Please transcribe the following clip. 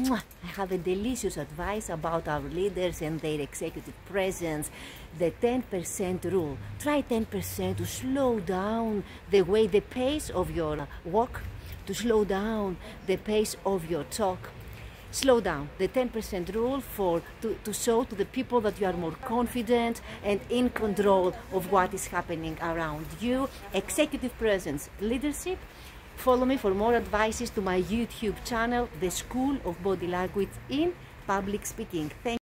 I have a delicious advice about our leaders and their executive presence. The 10% rule. Try 10% to slow down the pace of your walk, to slow down the pace of your talk. Slow down. The 10% rule to show to the people that you are more confident and in control of what is happening around you. Executive presence, leadership. Follow me for more advices to my YouTube channel, The School of Body Language in Public Speaking. Thank you.